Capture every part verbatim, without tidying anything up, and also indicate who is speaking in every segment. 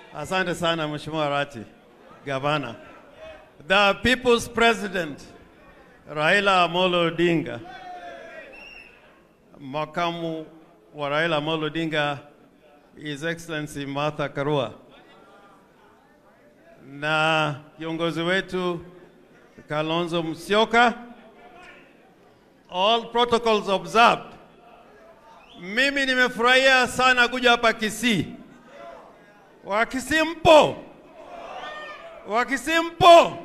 Speaker 1: Asante sana Mheshimiwa Rati, Gavana. The People's President, Raila Amolo Odinga, Makamu wa Raila Amolo Odinga, His Excellency Martha Karua, na kiongozi wetu Kalonzo Musyoka, all protocols observed. Mimi nimefurahia sana kuja hapa Kisii. Wa Kisii mpo? Wa Kisii mpo?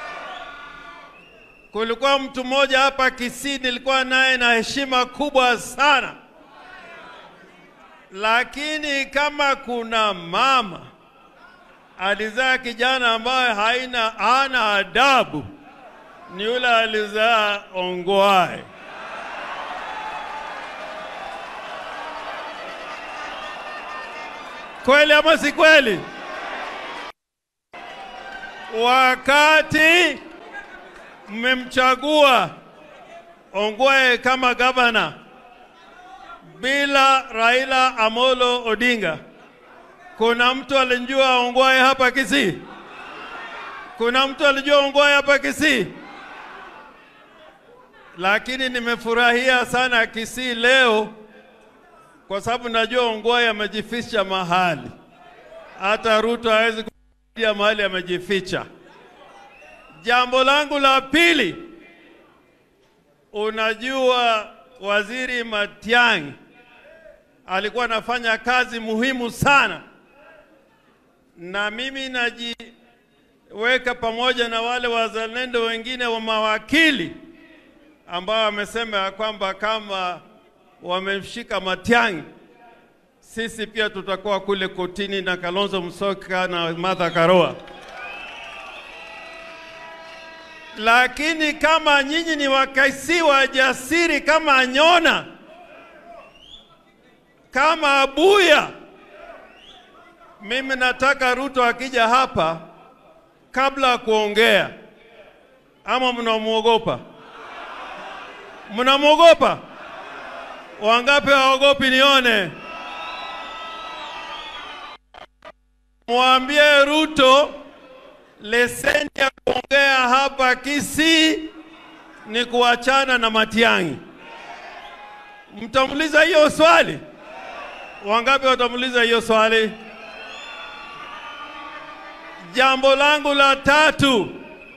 Speaker 1: Kulikuwa mtu mmoja hapa Kisii nilikuwa naye na heshima kubwa sana. Lakini kama kuna mama alizaa kijana ambaye haina hana adabu, ni yule alizaa Ongwae. Kweli ama si kweli? Wakati mmemchagua Ongwae kama gavana bila Raila Amolo Odinga, kuna mtu alijua Ongwae hapa Kisii? Kuna mtu alijua Ongwae hapa Kisii? Lakini nimefurahia sana Kisii leo kwa sababu najua Ongwae amejificha mahali. Hata Ruto hawezi kufikia mahali amejificha. Jambo langu la pili, unajua Waziri Matiang'i alikuwa anafanya kazi muhimu sana, na mimi najiweka pamoja na wale wazalendo wengine wa mawakili ambao wamesema kwamba kama wamemshika Matiang'i, sisi pia tutakuwa kule kotini na Kalonzo Musyoka na Martha Karua. Lakini kama nyinyi ni wakaisi wa jasiri kama Anyona, kama Abuya, mimi nataka Ruto akija hapa kabla kuongea. Ama mnamuogopa? Mnamuogopa? Wangapi hawaogopi nione? Mwambie Ruto leseni ya kuongea hapa Kisii ni kuachana na Matiang'i. Mtamuliza hiyo swali? Wangapi watamuliza hiyo swali? Jambo langu la tatu,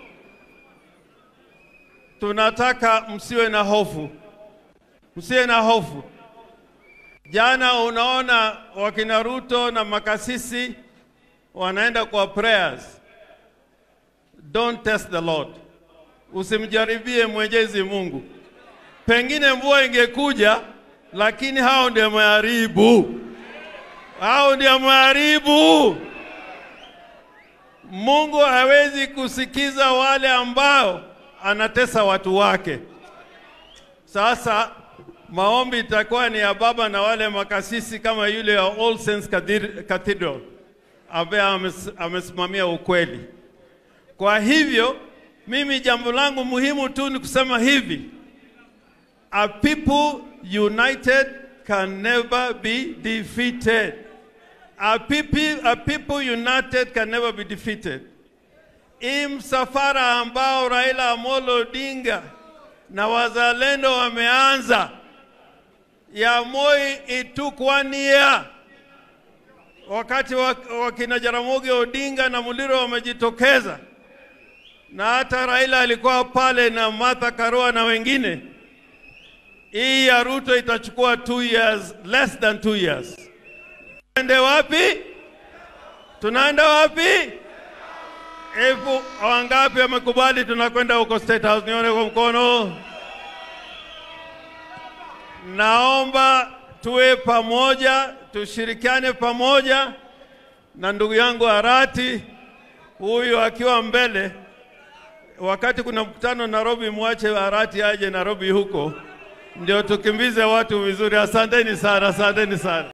Speaker 1: tunataka msiwe na hofu. Msiwe na hofu. Jana unaona wakina Ruto na makasisi wanaenda kwa prayers. Don't test the Lord. Usimjaribie Mwenyezi Mungu. Pengine mvua ingekuja, lakini hao ndio wameharibu. Hao ndio wameharibu. Mungu hawezi kusikiza wale ambao anatesa watu wake. Sasa maombi itakuwa ni ya baba na wale makasisi kama yule ya All Saints Cathedral ambaye amesimamia ukweli. Kwa hivyo mimi jambo langu muhimu tu ni kusema hivi: a people united can never be defeated. A people, a people united can never be defeated. Hii msafara ambao Raila Amolo Odinga na wazalendo wameanza ya Moi, it took one year. Wakati wakina Jaramogi Odinga na Muliro wamejitokeza, na hata Raila alikuwa pale na Martha Karua na wengine, hii ya Ruto itachukua two years, less than two years. Tunaende wapi? Tunaenda wapi? Efu wangapi wamekubali tunakwenda huko State House? Nione kwa mkono. Naomba tuwe pamoja, tushirikiane pamoja, na ndugu yangu Arati huyu akiwa mbele. Wakati kuna mkutano Nairobi, mwache Arati aje Nairobi huko ndio tukimbize watu vizuri. Asanteni sana, asanteni sana.